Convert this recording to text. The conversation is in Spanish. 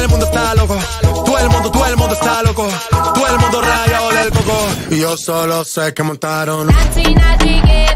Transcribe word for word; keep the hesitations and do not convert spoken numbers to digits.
el mundo está loco. Todo el mundo, todo el mundo está loco. Todo el mundo rayado del coco. Y yo solo sé que montaron. Nati, nati, que